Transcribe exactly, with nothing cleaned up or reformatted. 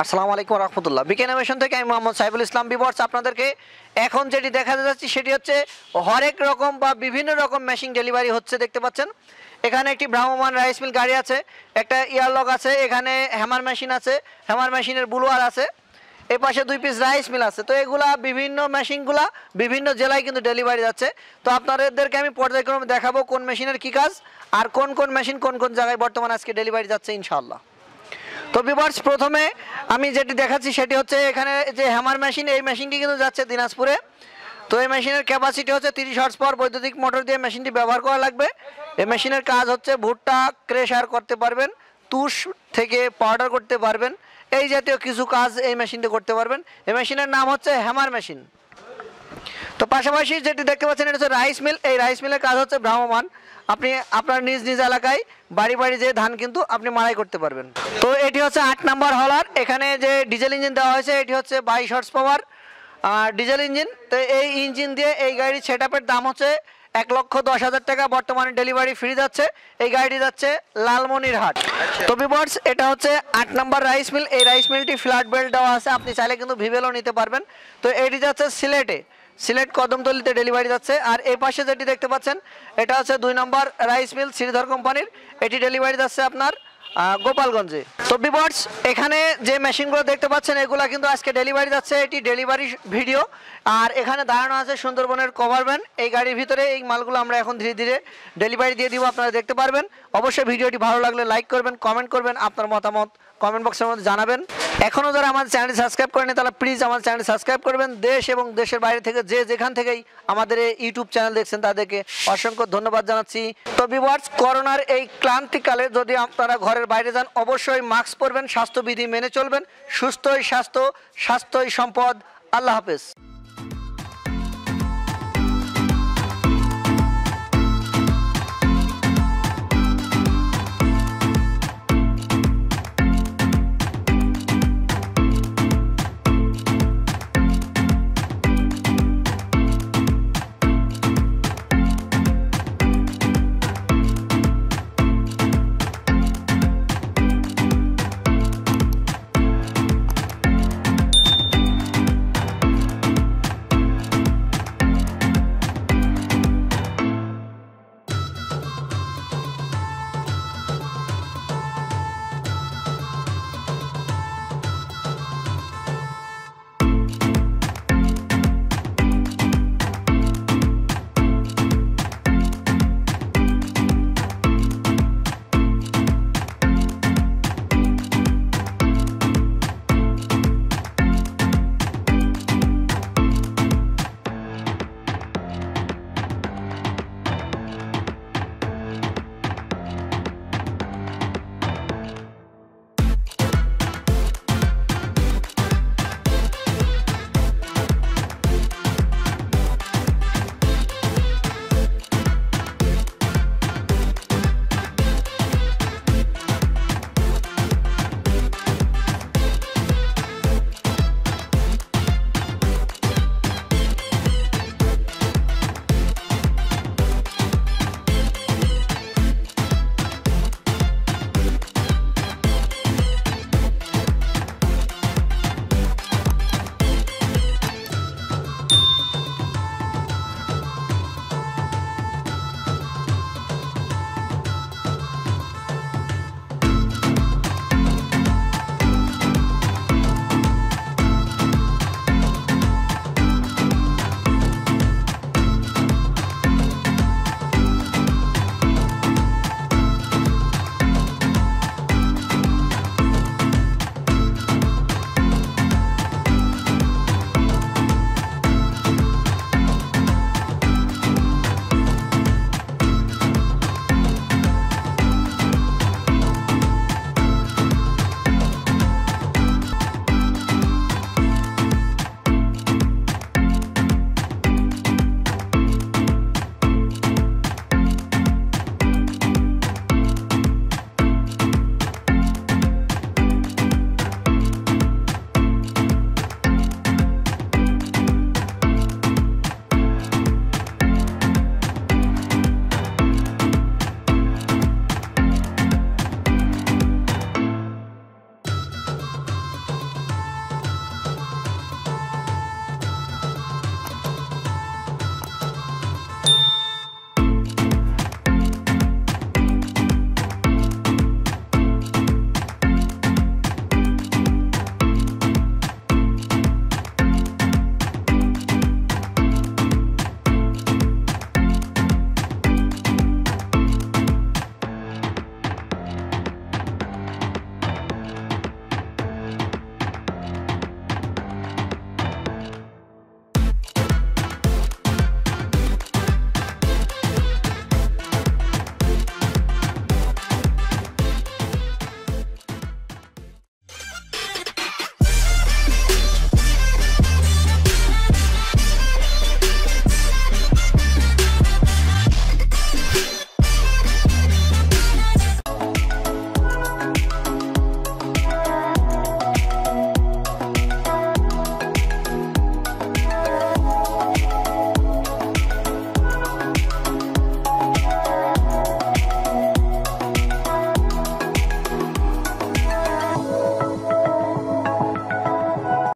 আসসালামু আলাইকুম রহমতুল্লাহ। বিকে ইনোভেশন থেকে আমি মোহাম্মদ সাইফুল ইসলাম বিবর্স আপনাদেরকে এখন যেটি দেখাতে যাচ্ছি সেটি হচ্ছে হরেক রকম বা বিভিন্ন রকম মেশিন ডেলিভারি হচ্ছে। দেখতে পাচ্ছেন এখানে একটি ভ্রাম্যমান রাইস মিল গাড়ি আছে, একটা ইয়ারলক আছে, এখানে হ্যামার মেশিন আছে, হ্যামার মেশিনের বুলোয়ার আছে, এই পাশে দুই পিস রাইস মিল আছে। তো এগুলা বিভিন্ন মেশিনগুলা বিভিন্ন জেলায় কিন্তু ডেলিভারি যাচ্ছে। তো আপনাদেরকে আমি পর্যায়ক্রমে দেখাবো কোন মেশিনের কী কাজ আর কোন কোন মেশিন কোন কোন জায়গায় বর্তমানে আজকে ডেলিভারি যাচ্ছে ইনশাআল্লাহ। তো ভিউয়ার্স, প্রথমে আমি যেটি দেখাচ্ছি সেটি হচ্ছে এখানে যে হ্যামার মেশিন, এই মেশিনটি কিন্তু যাচ্ছে দিনাজপুরে। তো এই মেশিনের ক্যাপাসিটি হচ্ছে তিরিশ হর্স পাওয়ার বৈদ্যুতিক মোটর দিয়ে মেশিনটি ব্যবহার করা লাগবে। এই মেশিনের কাজ হচ্ছে ভুট্টা ক্রেশার করতে পারবেন, তুষ থেকে পাউডার করতে পারবেন, এই জাতীয় কিছু কাজ এই মেশিনটি করতে পারবেন। এই মেশিনের নাম হচ্ছে হ্যামার মেশিন। তো পাশাপাশি যেটি দেখতে পাচ্ছেন এটা হচ্ছে রাইস মিল। এই রাইস মিলের কাজ হচ্ছে ভ্রাম্যমান, আপনি আপনার নিজ নিজ এলাকায় বাড়ি বাড়ি যে ধান কিন্তু আপনি মাড়াই করতে পারবেন। তো এটি হচ্ছে আট নাম্বার হলার। এখানে যে ডিজেল ইঞ্জিন দেওয়া হয়েছে এটি হচ্ছে বাইশ হর্স পাওয়ার ডিজেল ইঞ্জিন। তো এই ইঞ্জিন দিয়ে এই গাড়ির সেট আপের দাম হচ্ছে এক লক্ষ দশ হাজার টাকা। বর্তমানে ডেলিভারি ফ্রি যাচ্ছে। এই গাড়িটি যাচ্ছে লালমনিরহাট। তো ভিউয়ার্স, এটা হচ্ছে আট নাম্বার রাইস মিল। এই রাইস মিলটি ফ্ল্যাট বেল্ট দেওয়া আছে, আপনি চাইলে কিন্তু ভিভেলও নিতে পারবেন। তো এটি যাচ্ছে সিলেটে, সিলেট কদমতলিতে ডেলিভারি যাচ্ছে। আর এই পাশে যেটি দেখতে পাচ্ছেন এটা হচ্ছে দুই নম্বর রাইস মিল শ্রীধর কোম্পানির, এটি ডেলিভারি যাচ্ছে আপনার গোপালগঞ্জে। তো ভিউয়ার্স, এখানে যে মেশিনগুলো দেখতে পাচ্ছেন এগুলো কিন্তু আজকে ডেলিভারি যাচ্ছে, এটি ডেলিভারি ভিডিও। আর এখানে দাঁড়ানো আছে সুন্দরবনের কভার ভ্যান। এই গাড়ির ভিতরে এই মালগুলো আমরা এখন ধীরে ধীরে ডেলিভারি দিয়ে দিব, আপনারা দেখতে পারবেন। অবশ্যই ভিডিওটি ভালো লাগলে লাইক করবেন, কমেন্ট করবেন, আপনার মতামত কমেন্ট বক্সের মধ্যে জানাবেন। এখনও যারা আমাদের চ্যানেলটি সাবস্ক্রাইব করেনি তাহলে প্লিজ আমার চ্যানেলটি সাবস্ক্রাইব করবেন। দেশ এবং দেশের বাইরে থেকে যে যেখান থেকেই আমাদের এই ইউটিউব চ্যানেল দেখছেন তাদেরকে অসংখ্য ধন্যবাদ জানাচ্ছি। তো ভিউয়ার্স, করোনার এই ক্লান্তিকালে যদি আপনারা ঘরের বাইরে যান অবশ্যই মাস্ক পরবেন, স্বাস্থ্যবিধি মেনে চলবেন। সুস্থই স্বাস্থ্য, স্বাস্থ্যই সম্পদ। আল্লাহ হাফেজ।